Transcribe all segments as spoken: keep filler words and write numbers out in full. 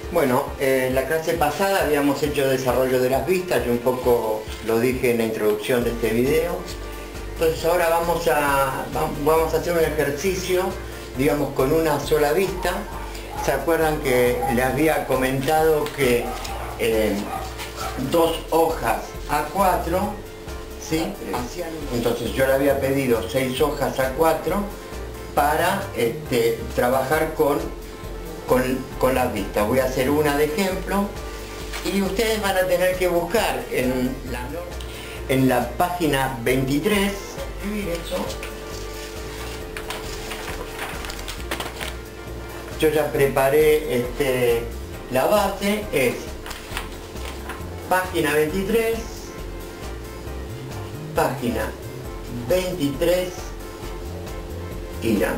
Bueno, en la clase pasada habíamos hecho desarrollo de las vistas, yo un poco lo dije en la introducción de este video. Entonces ahora vamos a, vamos a hacer un ejercicio, digamos, con una sola vista. ¿Se acuerdan que les había comentado que eh, dos hojas A cuatro, ¿sí? Entonces yo le había pedido seis hojas A cuatro para este, trabajar con Con, con las vistas. Voy a hacer una de ejemplo y ustedes van a tener que buscar en la, en la página veintitrés, escribir eso. Yo ya preparé este, la base, es página veintitrés, página veintitrés, Irán.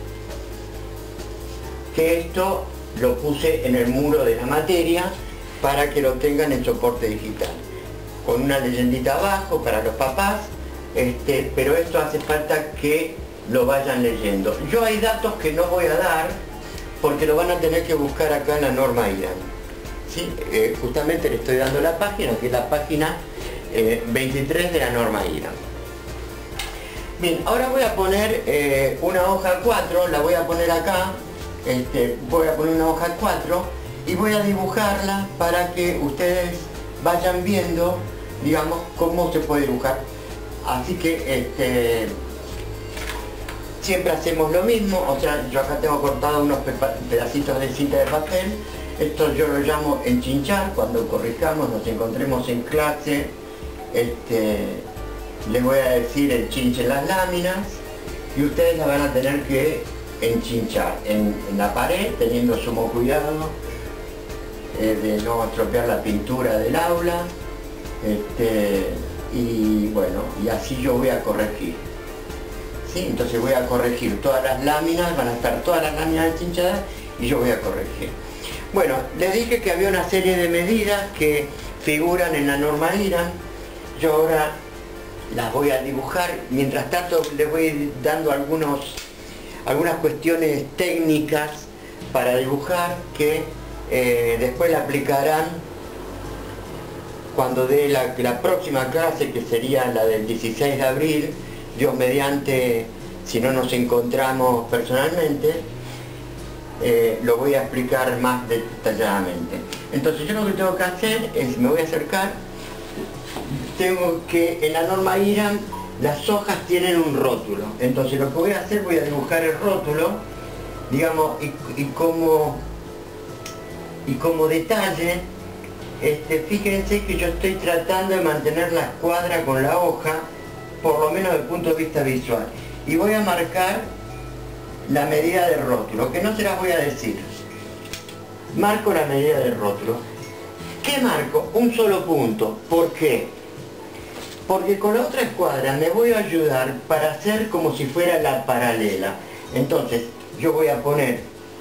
Que esto lo puse en el muro de la materia para que lo tengan en soporte digital, con una leyendita abajo para los papás, este, pero esto hace falta que lo vayan leyendo. Yo hay datos que no voy a dar porque lo van a tener que buscar acá en la norma Irán. ¿Sí? Eh, justamente le estoy dando la página, que es la página eh, veintitrés de la norma Irán. Bien, ahora voy a poner eh, una hoja cuatro, la voy a poner acá. Este, voy a poner una hoja cuatro y voy a dibujarla para que ustedes vayan viendo, digamos, cómo se puede dibujar. Así que este, siempre hacemos lo mismo. O sea, yo acá tengo cortado unos pedacitos de cinta de papel. Esto yo lo llamo enchinchar. Cuando corrijamos, nos encontremos en clase, este, les voy a decir enchinchen las láminas y ustedes las van a tener que enchinchar en, en la pared, teniendo sumo cuidado eh, de no estropear la pintura del aula, este, y bueno, y así yo voy a corregir, ¿sí? Entonces voy a corregir todas las láminas, van a estar todas las láminas enchinchadas y yo voy a corregir. Bueno, les dije que había una serie de medidas que figuran en la norma Irán. Yo ahora las voy a dibujar, mientras tanto les voy dando algunos algunas cuestiones técnicas para dibujar que eh, después la aplicarán cuando dé la, la próxima clase, que sería la del dieciséis de abril, Dios mediante, si no nos encontramos personalmente, eh, lo voy a explicar más detalladamente. Entonces yo lo que tengo que hacer es, me voy a acercar, tengo que, en la norma Irán, las hojas tienen un rótulo, entonces lo que voy a hacer, voy a dibujar el rótulo, digamos, y, y como y como detalle, este, fíjense que yo estoy tratando de mantener la escuadra con la hoja, por lo menos desde el punto de vista visual, y voy a marcar la medida del rótulo, que no se las voy a decir. Marco la medida del rótulo. ¿Qué marco? Un solo punto. ¿Por qué? Porque con la otra escuadra me voy a ayudar para hacer como si fuera la paralela. Entonces yo voy a poner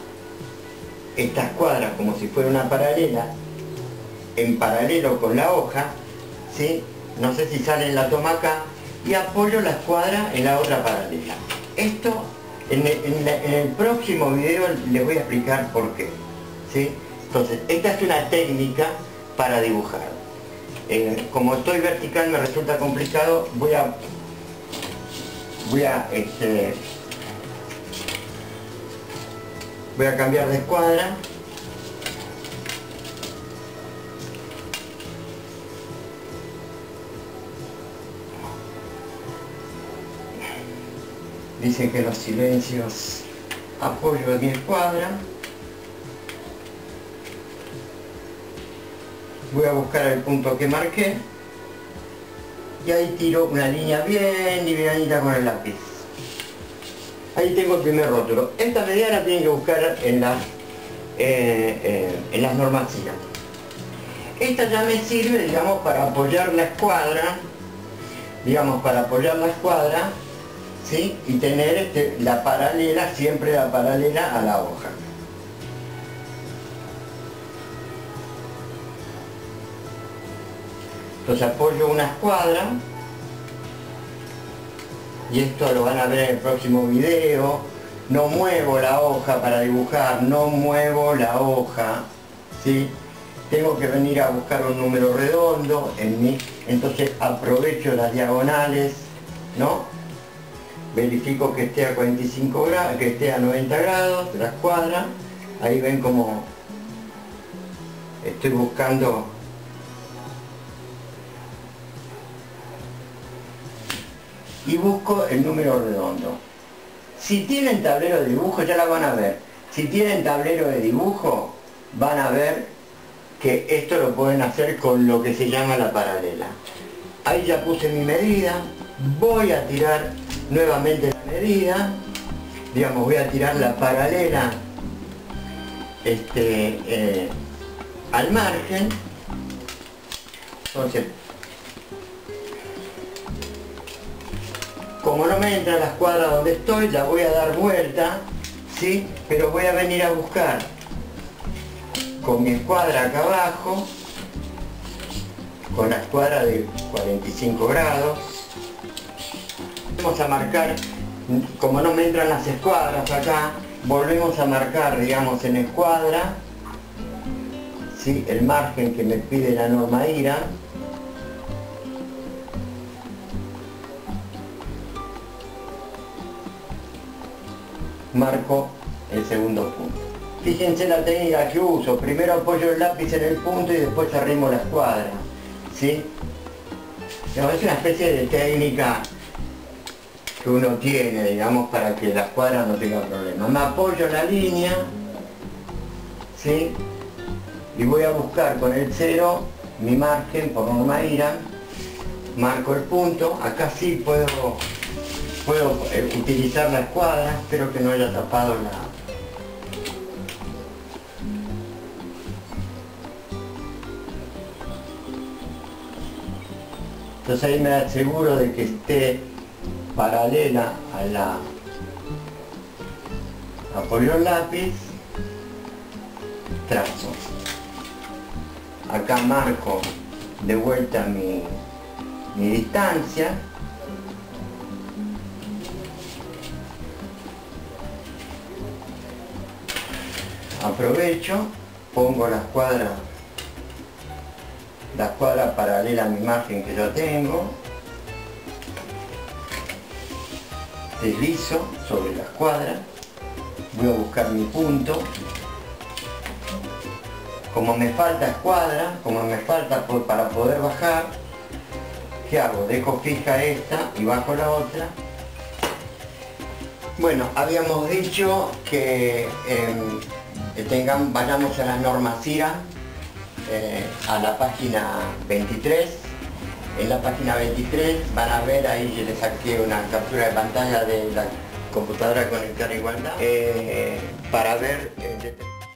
esta escuadra como si fuera una paralela, en paralelo con la hoja, ¿sí? No sé si sale en la toma acá, y apoyo la escuadra en la otra paralela. Esto en el, en la, en el próximo video les voy a explicar por qué, ¿sí? Entonces esta es una técnica para dibujar. Eh, como estoy vertical me resulta complicado, voy a voy a este, voy a cambiar de escuadra. Dicen que los silencios apoyo de mi escuadra. Voy a buscar el punto que marqué y ahí tiro una línea bien livianita con el lápiz. Ahí tengo el primer rótulo. Esta medida la tienen que buscar en, la, eh, eh, en las normas Irán. Esta ya me sirve, digamos, para apoyar la escuadra, digamos, para apoyar la escuadra, ¿sí? Y tener este, la paralela, siempre la paralela a la hoja. Entonces apoyo una escuadra y esto lo van a ver en el próximo video. No muevo la hoja para dibujar, no muevo la hoja, ¿sí? Tengo que venir a buscar un número redondo en mi, entonces aprovecho las diagonales, ¿no? Verifico que esté a cuarenta y cinco grados, que esté a noventa grados, la escuadra. Ahí ven como estoy buscando y busco el número redondo. Si tienen tablero de dibujo ya la van a ver. Si tienen tablero de dibujo van a ver que esto lo pueden hacer con lo que se llama la paralela. Ahí ya puse mi medida, voy a tirar nuevamente la medida, digamos voy a tirar la paralela este, eh, al margen. Entonces, como no me entra la escuadra donde estoy, la voy a dar vuelta, ¿sí? Pero voy a venir a buscar con mi escuadra acá abajo, con la escuadra de cuarenta y cinco grados. Vamos a marcar, como no me entran las escuadras acá, volvemos a marcar, digamos, en escuadra, ¿sí? El margen que me pide la norma I R A. Marco el segundo punto. Fíjense la técnica que uso, primero apoyo el lápiz en el punto y después arrimo la escuadra, ¿sí? No, es una especie de técnica que uno tiene, digamos, para que la escuadra no tenga problemas. Me apoyo en la línea, ¿sí? Y voy a buscar con el cero mi margen por norma I R A, marco el punto, acá sí puedo puedo eh, utilizar la escuadra, espero que no haya tapado la... Entonces ahí me aseguro de que esté paralela a la... Apoyo el lápiz, trazo. Acá marco de vuelta mi, mi distancia. Aprovecho, pongo la escuadra, la escuadra paralela a mi margen que yo tengo, deslizo sobre la escuadra, voy a buscar mi punto, como me falta escuadra, como me falta por, para poder bajar, ¿qué hago? Dejo fija esta y bajo la otra. Bueno, habíamos dicho que eh, tengan, vayamos a las normas I R A, eh, a la página veintitrés. En la página veintitrés van a ver, ahí yo les saqué una captura de pantalla de la computadora conectada a igualdad, eh, para ver eh,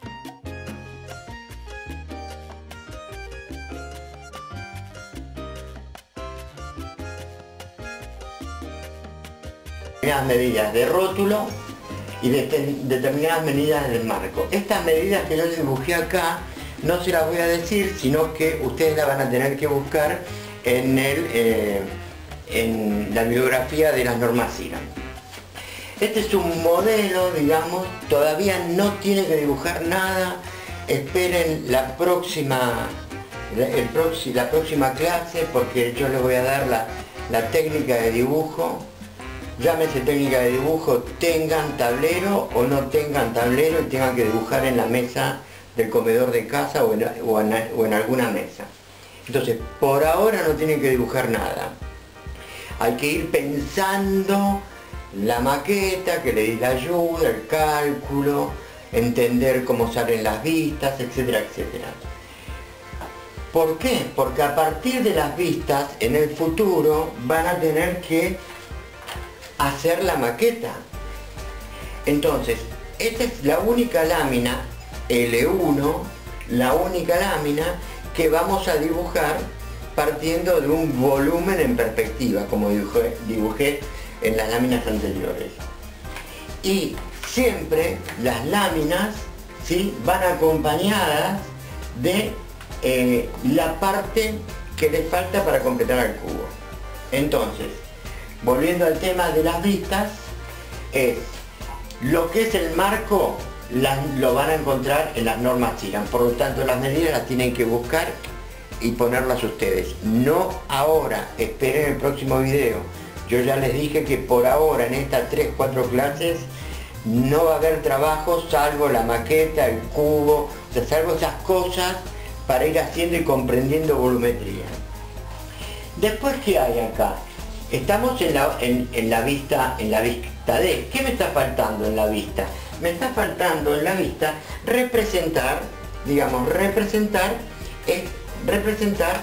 determinadas medidas de rótulo y de determinadas medidas del marco. Estas medidas que yo dibujé acá no se las voy a decir, sino que ustedes las van a tener que buscar en, el, eh, en la bibliografía de las normas I R A. Este es un modelo, digamos, todavía no tiene que dibujar nada, esperen la próxima, el proxi, la próxima clase, porque yo les voy a dar la, la técnica de dibujo. Llámese técnica de dibujo, tengan tablero o no tengan tablero y tengan que dibujar en la mesa del comedor de casa o en, o en, o en alguna mesa. Entonces, por ahora no tienen que dibujar nada. Hay que ir pensando la maqueta, que le di la ayuda, el cálculo, entender cómo salen las vistas, etcétera, etcétera. ¿Por qué? Porque a partir de las vistas, en el futuro, van a tener que hacer la maqueta. Entonces, esta es la única lámina L uno, la única lámina que vamos a dibujar partiendo de un volumen en perspectiva, como dibujé, dibujé en las láminas anteriores. Y siempre las láminas, ¿sí?, van acompañadas de eh, la parte que les falta para completar el cubo. Entonces, volviendo al tema de las vistas, es lo que es el marco, las, lo van a encontrar en las normas C I R A M. Por lo tanto, las medidas las tienen que buscar y ponerlas ustedes. No ahora, esperen el próximo video. Yo ya les dije que por ahora en estas tres cuatro clases no va a haber trabajo salvo la maqueta, el cubo, o sea, salvo esas cosas para ir haciendo y comprendiendo volumetría. Después, ¿qué hay acá? Estamos en la, en, en la vista, en la vista D. ¿Qué me está faltando en la vista? Me está faltando en la vista representar, digamos, representar, es, representar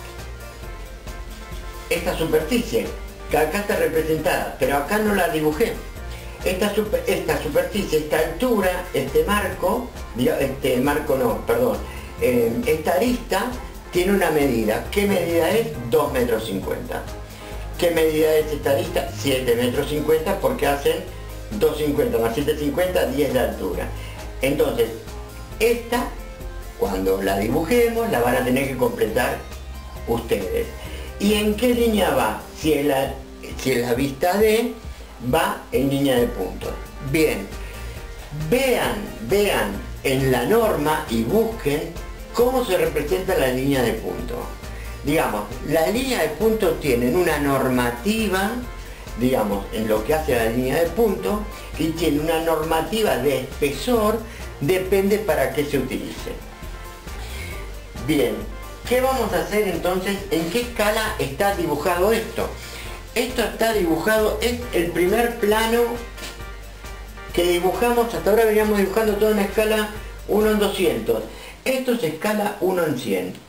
esta superficie, que acá está representada, pero acá no la dibujé. Esta, super, esta superficie, esta altura, este marco, este marco no, perdón, eh, esta arista tiene una medida. ¿Qué medida es? dos metros cincuenta. ¿Qué medida es esta arista? siete metros cincuenta, porque hacen dos cincuenta más siete cincuenta, diez de altura. Entonces, esta, cuando la dibujemos, la van a tener que completar ustedes. ¿Y en qué línea va? Si es la, si es la vista D, va en línea de puntos. Bien, vean, vean en la norma y busquen cómo se representa la línea de puntos. Digamos, las líneas de puntos tienen una normativa, digamos, en lo que hace a la línea de puntos, y tiene una normativa de espesor, depende para qué se utilice. Bien, ¿qué vamos a hacer entonces? ¿En qué escala está dibujado esto? Esto está dibujado, es el primer plano que dibujamos. Hasta ahora veníamos dibujando todo en escala uno en doscientos. Esto es escala uno en cien.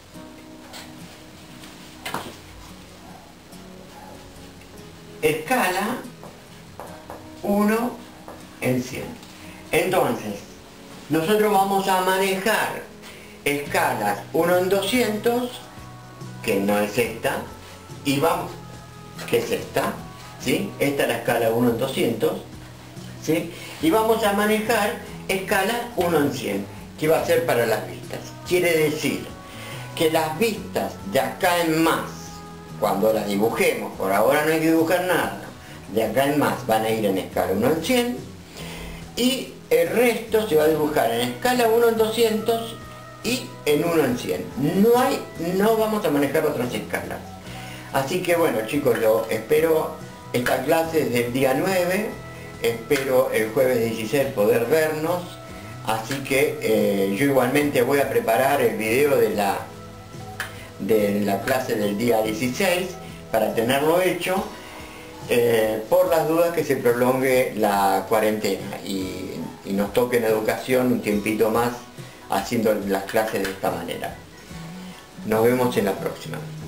Escala uno en cien. Entonces, nosotros vamos a manejar escalas uno en doscientos, que no es esta, y vamos, que es esta, ¿sí? Esta es la escala uno en doscientos, ¿sí? Y vamos a manejar escala uno en cien, que va a ser para las vistas. Quiere decir que las vistas de acá en más, cuando las dibujemos, por ahora no hay que dibujar nada, de acá en más van a ir en escala uno en cien, y el resto se va a dibujar en escala uno en doscientos y en uno en cien. No hay, no vamos a manejar otras escalas. Así que bueno, chicos, yo espero esta clase desde el día nueve, espero el jueves dieciséis poder vernos, así que eh, yo igualmente voy a preparar el video de la de la clase del día dieciséis para tenerlo hecho, eh, por las dudas que se prolongue la cuarentena y, y nos toque en educación un tiempito más haciendo las clases de esta manera. Nos vemos en la próxima.